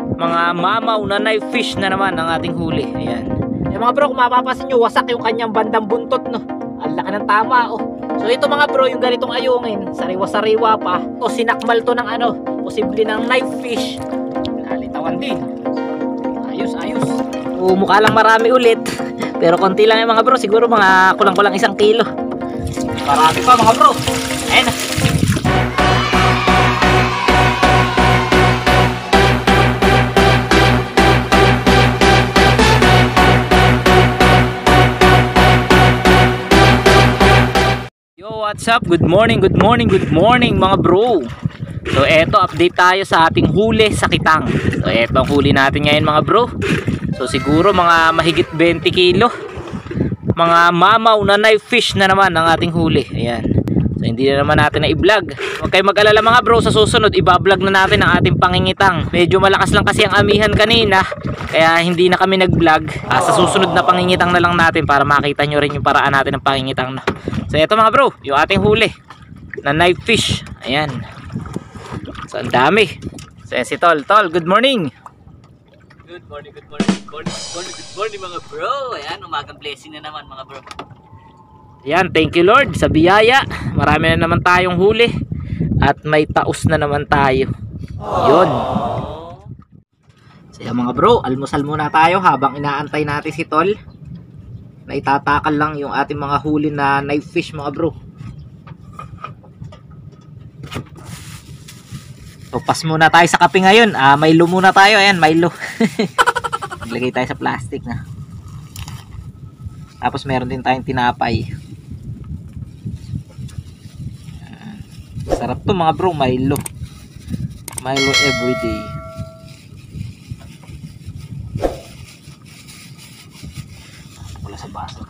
Mga mamaw na knife fish na naman ang ating huli. Ayan. Mga bro, kung mapapasin nyo, wasak yung kanyang bandang buntot, no? Ang laki ng tama, oh. So ito mga bro, yung ganitong ayungin, sariwa-sariwa pa. O sinakmal to ng ano, posible ng knife fish. Nalitawan din. Ayos. Mukha lang marami ulit. Pero konti lang yung mga bro, siguro mga kulang-kulang 1 kilo. Marami pa mga bro. Ayan. Yo, what's up? Good morning mga bro. So eto, update tayo sa ating huli sa Kitang. So eto ang huli natin ngayon mga bro. So siguro mga mahigit 20 kilo. Mga mamaw na knife fish na naman ang ating huli. Ayan. So hindi na naman natin na i-vlog. Huwag kayo mag-alala mga bro, sa susunod i-vlog na natin ang ating pangingitang. Medyo malakas lang kasi ang amihan kanina, kaya hindi na kami nag-vlog. Sa susunod na pangingitang na lang natin para makita nyo rin yung paraan natin ng pangingitang. So eto mga bro, yung ating huli na knife fish. Ayan. So ang dami. So yan si Tol. Tol, good morning. Good morning mga bro. Ayan, umagang blessing na naman mga bro. Ayan, thank you Lord sa biyaya. Marami na naman tayong huli. At may taos na naman tayo. Yun. So yan mga bro, almusal muna tayo habang inaantay natin si Tol. Na itatakal lang yung ating mga huli na knife fish mga bro. So pas muna tayo sa kape ngayon. Milo muna tayo. Ayan, Milo. Ilagay tayo sa plastic na. Tapos meron din tayong tinapay. Sarap to mga bro, Milo. Milo everyday. Wala sa baso.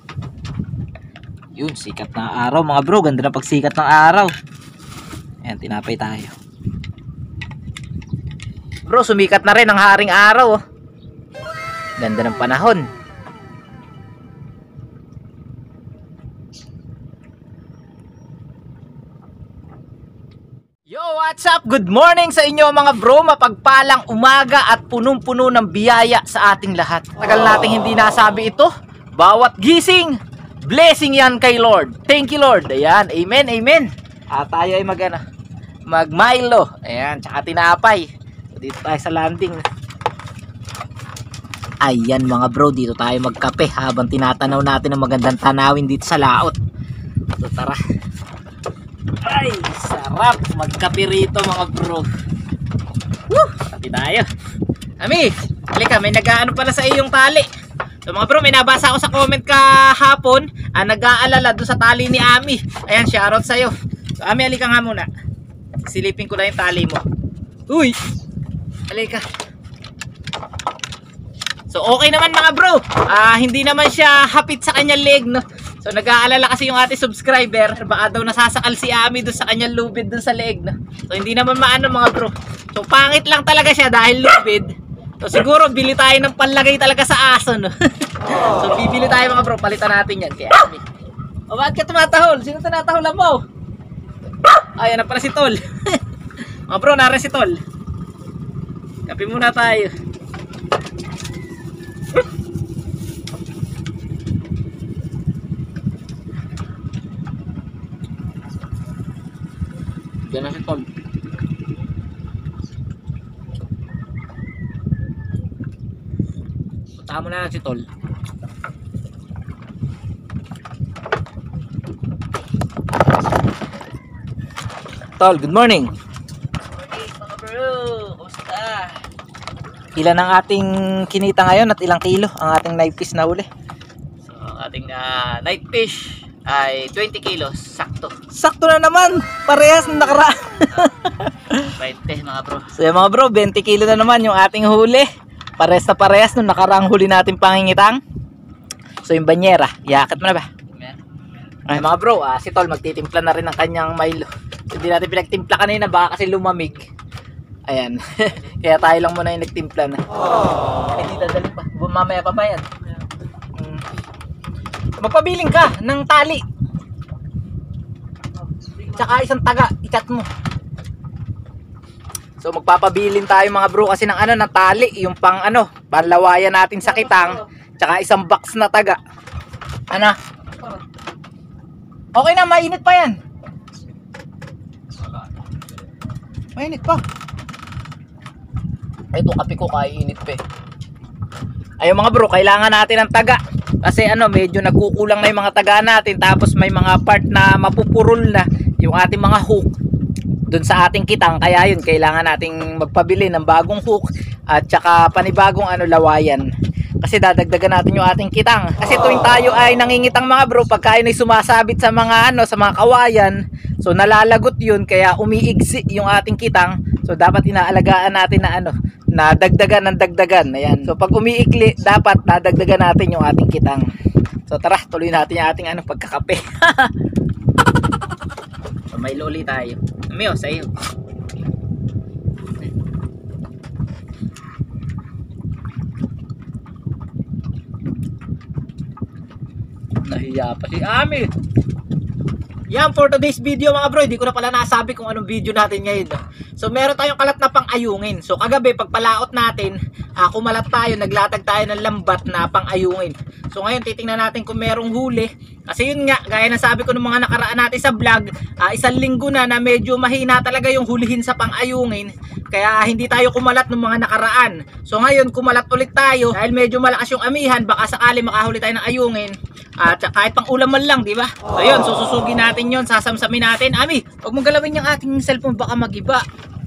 Yun, sikat na araw mga bro. Ganda na pagsikat ng araw. Ayan, tinapay tayo. Bro, sumikat na rin ang haring araw, oh. Ganda ng panahon. Yo, what's up? Good morning sa inyo mga bro. Mapagpalang umaga at punong-puno ng biyaya sa ating lahat. Tagal nating hindi nasabi ito. Bawat gising, blessing yan kay Lord. Thank you Lord. Ayan, amen. Tayo ay mag-Milo. Ayan, tsaka tinapay. Dito tayo sa landing. Ayan mga bro, dito tayo magkape habang tinatanaw natin ang magandang tanawin dito sa laot. So tara. Ay, sarap magkape rito mga bro. Woo! Kape tayo. Ami, halika, may nag-aano pala sa iyong tali. So mga bro, may nabasa ako sa comment kahapon, nag-aalala doon sa tali ni Ami. Ayan, shoutout sa'yo. So Ami, halika nga muna. Silipin ko lang yung tali mo. Uy! Halika. So okay naman mga bro. Hindi naman siya hapit sa kanyang leg, no. So nag-aalala kasi yung ating subscriber, baka daw nasasakal si Ami doon sa kanyang lubid doon sa leg, no. So hindi naman maano mga bro. So pangit lang talaga siya dahil lubid. So siguro bili tayo ng panlagay talaga sa aso, no. So bibili tayo mga bro, palitan natin yan kay Ami. O bakit ka tumatahol? Sino tinataholan mo? Ayan na pala si Tol. Mga bro, nara si Tol. Kape muna tayo. Diyan na si Tol. Puntahan mo na si Tol. Tol, good morning. Ilan ang ating kinita ngayon at ilang kilo ang ating knife fish na huli? So ating night fish ay 20 kilos, sakto. Sakto na naman, parehas na nakaraan. 20 mga bro. So yung mga bro, 20 kilo na naman yung ating huli. Parehas na parehas nung nakaraang huli natin pangingitang. So yung banyera, iakit mo na ba? Ay mga bro, si Tol magtitimpla na rin ng kanyang Milo. Hindi natin pinagtimpla kanina baka kasi lumamig. Ayan. Kaya tayo lang muna yung nagtimpla na. Hindi dadali pa. Mamaya pa ba yan? Magpabiling ka ng tali. Tsaka isang taga, i-chat mo. So magpapabilin tayo mga bro kasi ng ano, ng tali, yung pang ano, panlawayan natin sa kitang, tsaka isang box na taga. Ano? Okay na, mainit pa yan. Mainit pa. Ay, ito kape ko kaiinit pa eh. Ayun mga bro, kailangan natin ng taga. Kasi ano, medyo nagkukulang na yung mga taga natin. Tapos may mga part na mapupurol na yung ating mga hook dun sa ating kitang. Kaya yun, kailangan nating magpabili ng bagong hook at saka panibagong ano, lawayan. Kasi dadagdagan natin yung ating kitang. Kasi tuwing tayo ay nangingitang mga bro, pagka yun ay sumasabit sa mga ano, sa mga kawayan, so nalalagot yun, kaya umiigsi yung ating kitang. So dapat inaalagaan natin na ano, na dagdagan ng dagdagan. Ayan. So pag umiikli, dapat dadagdagan natin yung ating kitang. So tara, tuloy natin yung ating ano, pagkakape. So may loli tayo. Amiyo, sa iyo. Nahiya pa si Ami. Yan, for today's video mga bro, hindi ko na pala nasabi kung anong video natin ngayon. So meron tayong kalat na pang-ayungin. So kagabi pagpalaot natin, kumalat tayo, naglatag tayo ng lambat na pang-ayungin. So ngayon titingnan natin kung merong huli. Kasi yun nga, gaya na sabi ko ng mga nakaraan natin sa vlog, isang linggo na medyo mahina talaga yung hulihin sa pang-ayungin. Kaya hindi tayo kumalat ng mga nakaraan. So ngayon kumalat ulit tayo dahil medyo malakas yung amihan, baka sakali makahuli tayo ng ayungin. At kahit pang ulam man lang, di ba? So yun, susugin natin yon, sasamsamin natin. Ami, huwag mong galawin yung ating cellphone, baka magiba.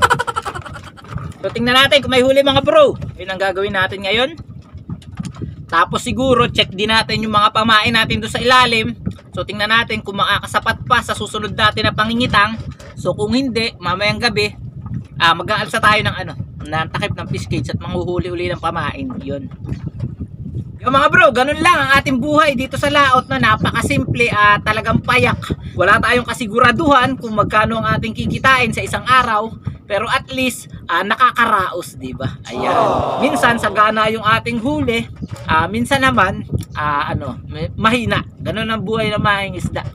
So tingnan natin kung may huli mga bro. Yun ang gagawin natin ngayon. Tapos siguro check din natin yung mga pamain natin doon sa ilalim. So tingnan natin kung makakasapat pa sa susunod natin na pangingitang. So kung hindi, mamayang gabi, mag-aalsa tayo ng ano, ng takip ng fish cage at manghuhuli-uli ng pamain. Yun. Yung mga bro, ganun lang ang ating buhay dito sa laot na napakasimple at talagang payak. Wala tayong kasiguraduhan kung magkano ang ating kikitain sa isang araw, pero at least nakakaraos, di ba? Ayan. Minsan sagana yung ating huli, minsan naman mahina. Ganun ang buhay ng mahing isda.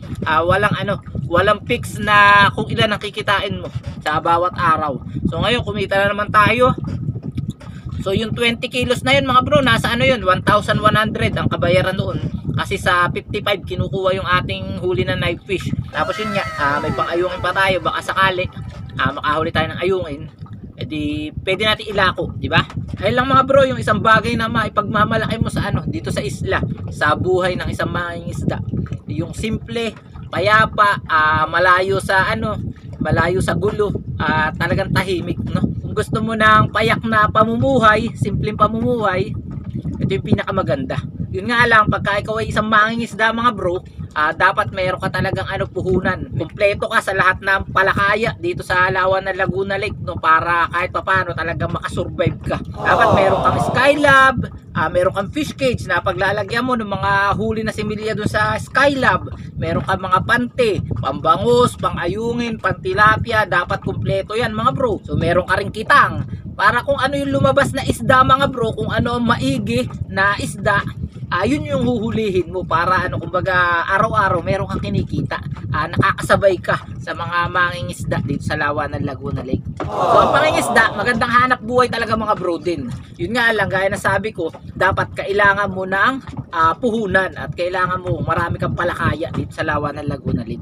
Walang fix na kung ilan ang kikitain mo sa bawat araw. So ngayon kumita na naman tayo. So yung 20 kilos na yun mga bro, nasa ano yun, 1,100 ang kabayaran doon. Kasi sa 55 kinukuha yung ating huli na knife fish. Tapos yun nga, may pang-ayungin pa tayo, baka sakali makahuli tayo ng ayungin. E di pwede natin ilako, di ba? Ayun lang mga bro, yung isang bagay na maipagmamalaki mo sa ano, dito sa isla, sa buhay ng isang mahing isda. Yung simple, payapa, malayo sa ano, malayo sa gulo, talagang tahimik, no? Gusto mo ng payak na pamumuhay, simpleng pamumuhay, ito yung pinakamaganda. Yun nga lang, pagka ikaw ay isang mangingisda mga bro, dapat mayroon ka talagang puhunan. Kompleto ka sa lahat ng palakaya dito sa Alawan ng Laguna Lake, no, para kahit papaano talagang makasurvive ka. Dapat mayroon kang Skylab, mayroon kang fish cage na paglalagyan mo ng mga huli na similya dun sa Skylab. Meron kang mga pante, pambangus, pangayungin, pantilapia, dapat kumpleto yan mga bro. So meron ka ring kitang para kung ano yung lumabas na isda mga bro, kung ano ang maigi na isda, yun yung huhulihin mo para kumbaga araw-araw meron kang kinikita, nakakasabay ka sa mga mangingisda dito sa Lawa ng Laguna Lake. So ang pangingisda, magandang hanap buhay talaga mga bro din. Yun nga lang, gaya na sabi ko, dapat kailangan mo ng puhunan at kailangan mo marami kang palakaya dito sa Lawa ng Laguna Lake.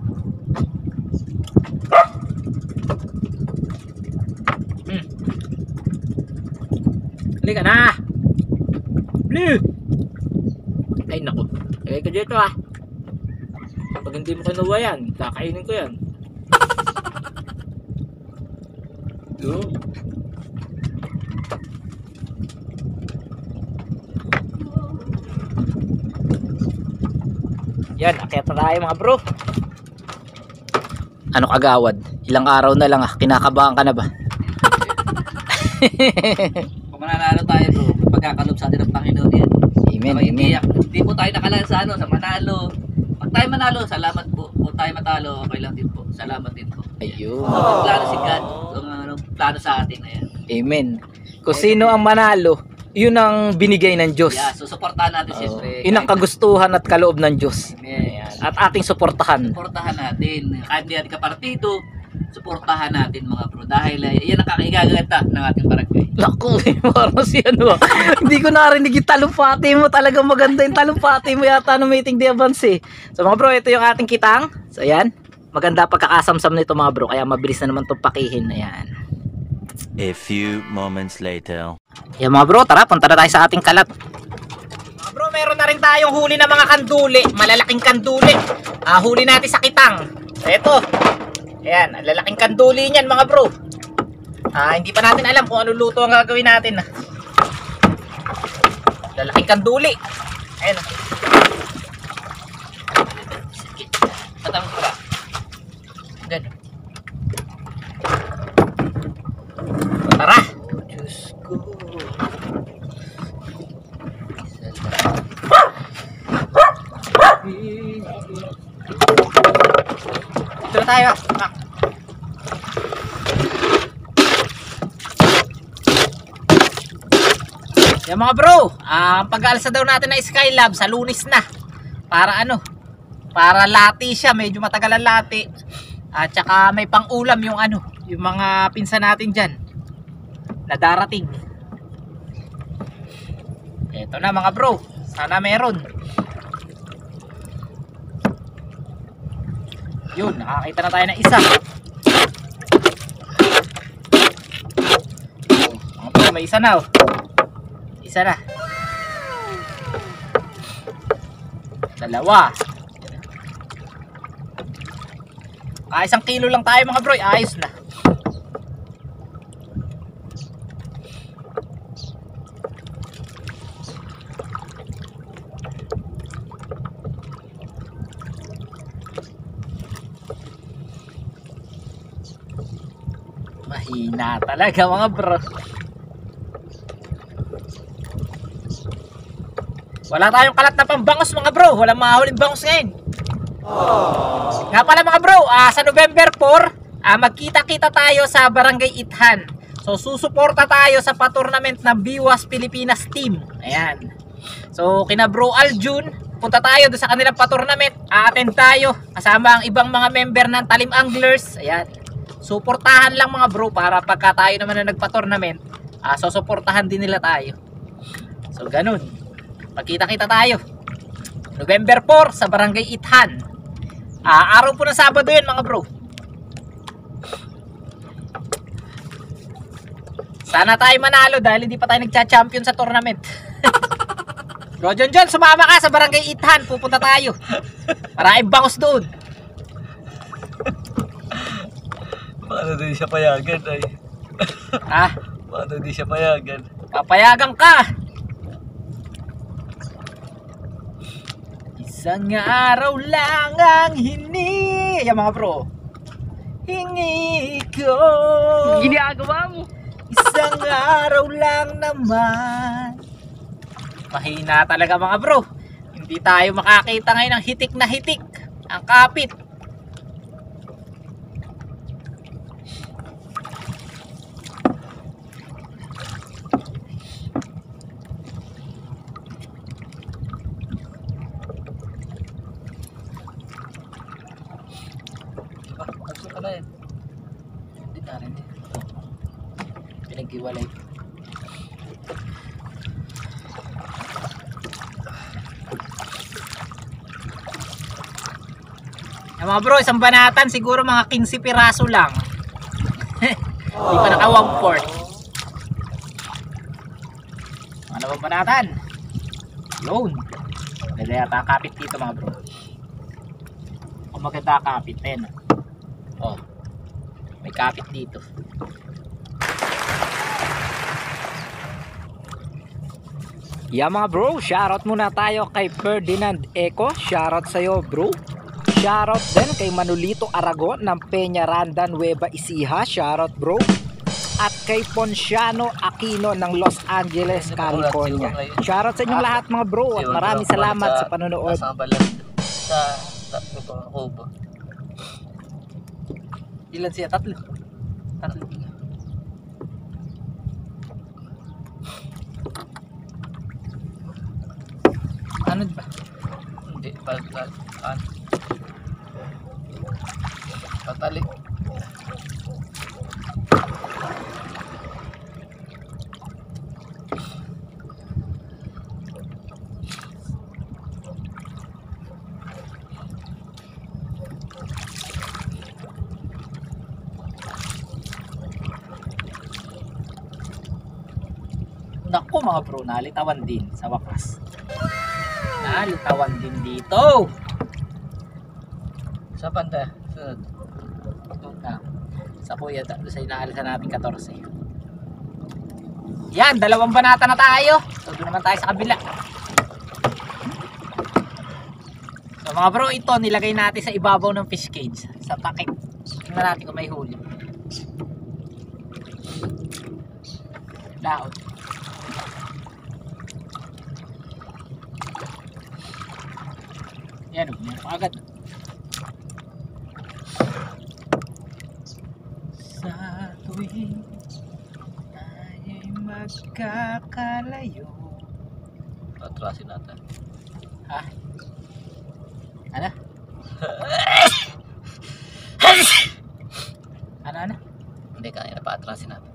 Halika na! Blue! Ay naku, lagay ko dito pag hindi mo kinuha yan, kakainin ko yan. Yan, akyat na tayo mga bro. Ano kagawad? Ilang araw na lang kinakabahan ka na ba? Kung mananalo tayo bro, pagkakalob sa atin ng Panginoon yan. Amen, amen. Hindi po tayo nakalaan sa sa manalo. Pag tayo manalo, salamat po. Kung tayo matalo, okay lang din po. Salamat din po. Ayun. So, plano si God. Plano sa atin. Ayan. Amen. Kung sino ang manalo, yun ang binigay ng Diyos. Yeah, so supportahan natin siyempre. Yun ang kagustuhan at kaloob ng Diyos. Amen. At ating suportahan. Suportahan natin. Kahit hindi natin kapartido, suportahan natin mga bro. Dahil yan ang kakigaganda ng ating barangay. Naku, parang si ano. Hindi ko narinig yung talumpati mo. Talagang maganda yung talumpati mo yata ng meeting di Avance eh. So mga bro, ito yung ating kitang. So ayan. Maganda pagkakasamsam nito mga bro. Kaya mabilis na naman itong pakihin. Ayan. A few moments later. Yan mga bro, tara punta na tayo sa ating kalat. Mga bro, meron na rin tayong huli na mga kanduli. Malalaking kanduli. Huli natin sa kitang. So ito. Ayan, lalaking kanduli niyan mga bro. Hindi pa natin alam kung ano luto ang gagawin natin. Lalaking kanduli. Ayan. Sige. Patang ko ba? Ganun. Tara. Diyos ko. Ito na tayo. Yan mga bro, pag-aalsa daw natin na Skylab sa Lunes na. Para ano? Para lati siya, medyo matagal ang lati. At saka may pang-ulam yung ano, yung mga pinsan natin diyan na darating. Ito na mga bro, sana meron. Yun, nakakita na tayo ng isa. Mga bro, may isa na oh. Isa na. Dalawa. Isang kilo lang tayo mga bro, ayos na. Mahina talaga mga bro. Wala tayong kalat na pambangos mga bro. Walang mahuling bangos ngayon. Nga pala mga bro, sa November 4, magkita-kita tayo sa Barangay Ithan. So susuporta tayo sa pa-tournament ng Biwas Pilipinas team. Ayan. So kina Bro Aljun, punta tayo doon sa kanilang pa-tournament. A-attend tayo kasama ang ibang mga member ng Talim Anglers. Ayan. Suportahan lang mga bro para pagka tayo naman na nagpa-tournament, susuportahan din nila tayo. So ganun. Magkita-kita tayo November 4 sa Barangay Ithan. Araw po ng Sabado yun mga bro. Sana tayo manalo dahil hindi pa tayo nagcha-champion sa tournament. Bro John, sumama ka sa Barangay Ithan. Pupunta tayo. Maraming bangos doon. Paano din siya payagan ay? Paano din siya payagan? Papayagan ka. Isang araw lang ang Ayan mga bro, hingi ko. Ginagawa mo. Isang araw lang naman. Mahina talaga mga bro. Hindi tayo makakita ngayon ng hitik na hitik. Ang kapit. Hindi na rin. Pinag-iwalay. Mga bro, isang banatan siguro mga 15 piraso lang. Hindi pa naka 1/4. Ano ba banatan? Yun. Maganda yata kapit dito mga bro. O maganda kapit. Ayan. Oh, may kapit dito. Yeah mga bro, shoutout muna tayo kay Ferdinand Eco. Shoutout sa'yo bro. Shoutout din kay Manolito Aragon ng Peñaranda, Nueva Ecija. Shoutout bro. At kay Ponciano Aquino ng Los Angeles, California. Shoutout sa inyong lahat mga bro. At maraming salamat sa panonood. Sa Kubo. Ilan siya? Tatlo. Ano ba? Hindi, patali. Naku mga bro, nalitawan din sa wakas. Nalitawan din dito. Sa panda. Sunod. Sa kuya, doon sa inaalisan natin 14. Yan, 2 banata na tayo. So doon naman tayo sa kabila. So mga bro, ito nilagay natin sa ibabaw ng fish cage. Sa takip. Tingnan natin kung may huli. Laot. Yan, yan pa agad. Sa tuwing tayo'y magkakalayo. Atrasin natin. Ha? Ano? Ano? Hindi, kaya na pa-atrasin natin.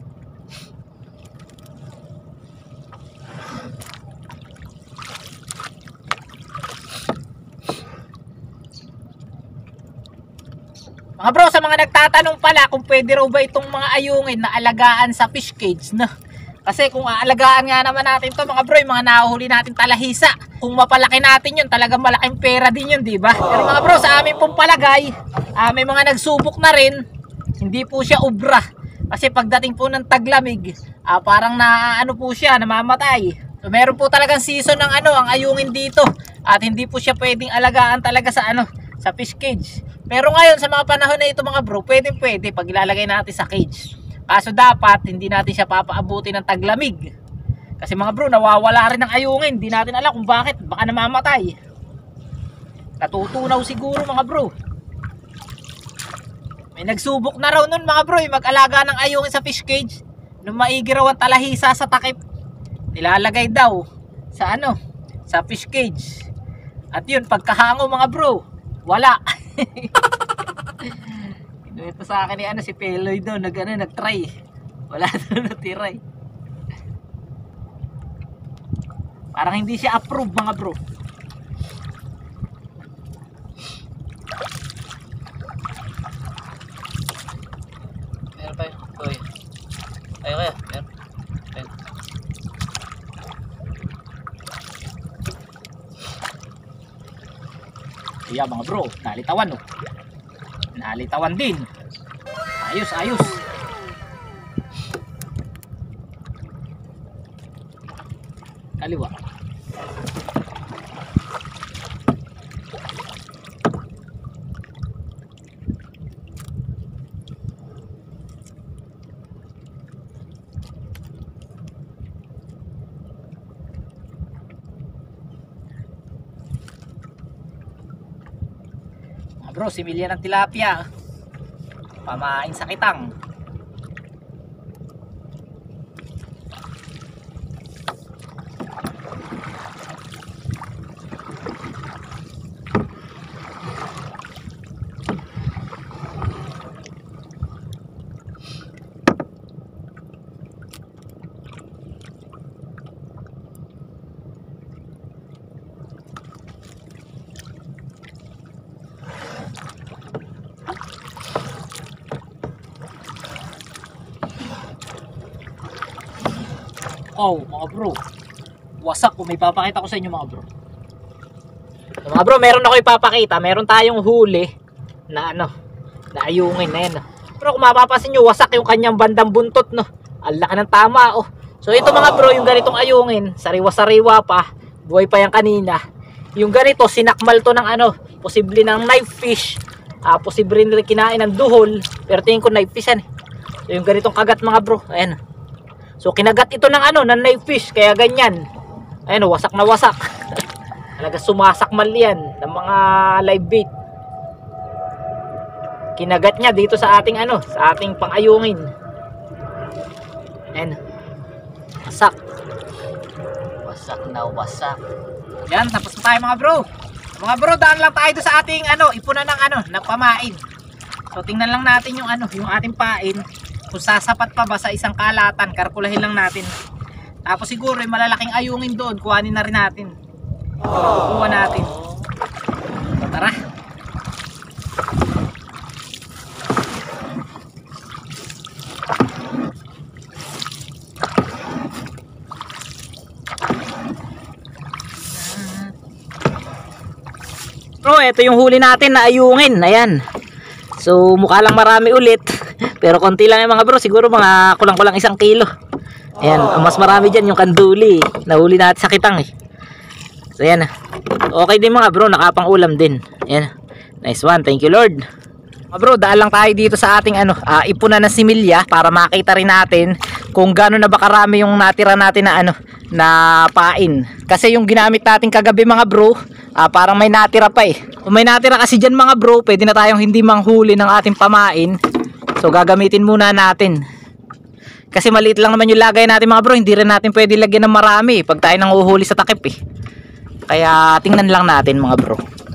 Mga bro, sa mga nagtatanong pala kung pwede raw ba itong mga ayungin na alagaan sa fish cage, no? Kasi kung aalagaan nga naman natin to mga bro, yung mga nahuhuli natin talahisa, kung mapalaki natin yun, talagang malaking pera din yun, di ba? Pero mga bro, sa amin pong palagay, may mga nagsubok na rin, hindi po siya ubra. Kasi pagdating po ng taglamig, parang na ano po siya, namamatay. So meron po talagang season ng ang ayungin dito, at hindi po siya pwedeng alagaan talaga sa sa fish cage. Pero ngayon sa mga panahon na ito mga bro, pwede pag ilalagay natin sa cage. Kaso dapat hindi natin siya papaabuti ng taglamig. Kasi mga bro, nawawala rin ng ayungin. Hindi natin alam kung bakit, baka namamatay. Natutunaw siguro mga bro. May nagsubok na raw nun mga bro, mag-alaga ng ayungin sa fish cage. Nung maigi raw ang talahisa sa takip, nilalagay daw sa sa fish cage. At yun, pagkahango mga bro, wala. Ito sa akin ni si Peloy doon, nag-try. Wala doon natira. Parang hindi siya approve mga bro. Meron pa yun. Uy. Ayaw kaya. Meron. Meron. Kaya mga bro, nalitawan nalitawan din. Ayos, ayos. Kaliwa. Bro, similya ng tilapia. Pamain sa kitang. Oh, mga bro. Wasak ko, may papakita ko sa inyo mga bro. So, mga bro, meron ako ipapakita. Meron tayong huli na na ayungin na yan. Pero kung mapapasin nyo, wasak yung kanyang bandang buntot, no. Ang laki ng tama, oh. So ito mga bro, yung ganitong ayungin, sariwa-sariwa pa, buhay pa yan kanina. Yung ganito, sinakmal to ng posible ng knife fish. Posible rin kinain ng duhol, pero tingin ko knife fish yan. So yung ganitong kagat mga bro, ayan. So kinagat ito ng ng knife fish, kaya ganyan. Ayan, wasak na wasak. Talaga sumasakmal yan ng mga live bait. Kinagat niya dito sa ating sa ating pangayungin. Ayan. Wasak. Wasak na wasak. Yan, tapos na tayo mga bro. Mga bro, daan lang tayo sa ating ipunan ng na pamain. So tingnan lang natin yung yung ating pain. Kung sasapat pa ba sa isang kalatan, kalkulahin lang natin. Tapos siguro yung malalaking ayungin doon, kuhanin na rin natin. Kuha natin. So, tara. bro, ito yung huli natin na ayungin. Ayan. So mukha lang marami ulit. Pero konti lang yung mga bro. Siguro mga kulang-kulang 1 kilo. Ayan, ang mas marami dyan yung kanduli. Nahuli natin sa kitang eh. So ayan. Okay din mga bro, nakapang ulam din. Ayan. Nice one, thank you Lord. Mga bro, daan lang tayo dito sa ating ipunan ng similya para makita rin natin kung gaano na ba karami yung natira natin na na pain. Kasi yung ginamit natin kagabi mga bro, parang may natira pa eh. Kung may natira kasi dyan mga bro, pwede na tayong hindi manghuli ng ating pamain. So gagamitin muna natin. Kasi maliit lang naman yung lagay natin mga bro, hindi rin natin pwede lagyan ng marami pag tayo nang uhuhuli sa takip eh. Kaya tingnan lang natin mga bro.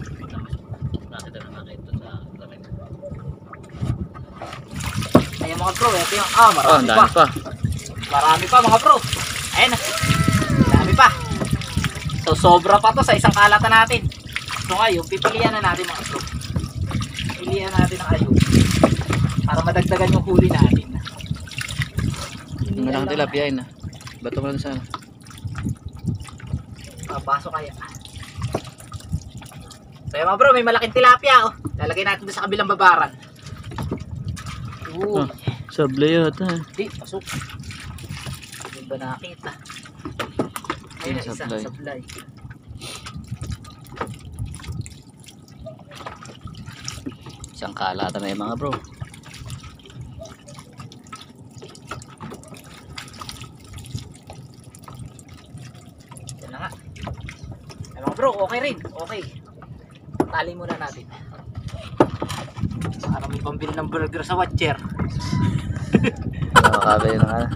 Ayan mga bro, ito yung marami pa. Marami pa mga bro. Ayan na. Marami pa. So sobra pa to sa isang kalatan natin. So ngayon, pipilian na natin mga bro. Pipilian natin ang ayun para madagdagan yung huli natin. Malaking tilapia yun ah. Bato mo lang sana. Pasok kaya. So mga bro, may malaking tilapia oh. Lalagay natin doon sa kabilang babaran. Sablay yata. Di, pasok. Hindi ba nakita? Ayun, isa, sablay. Isang kalata na yung mga bro. Yan na nga. Ay mga bro, okay rin. Okay. Tali muna natin. Para may pambili ng burger sa watcher. Nakakabay na nga.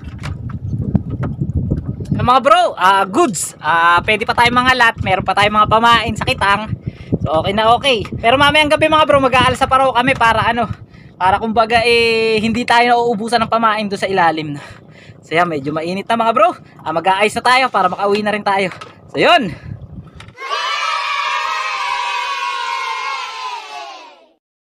Mga bro, goods. Pwede pa tayong mga lat. Meron pa tayong mga pamain sa kitang. So okay na okay. Pero mamayang gabi mga bro, mag-aalsa pa raw kami para para kumbaga hindi tayo nauubusan ng pamain doon sa ilalim na. So yan, medyo mainit na mga bro. Mag-aayos na tayo para makauwi na rin tayo. So yun.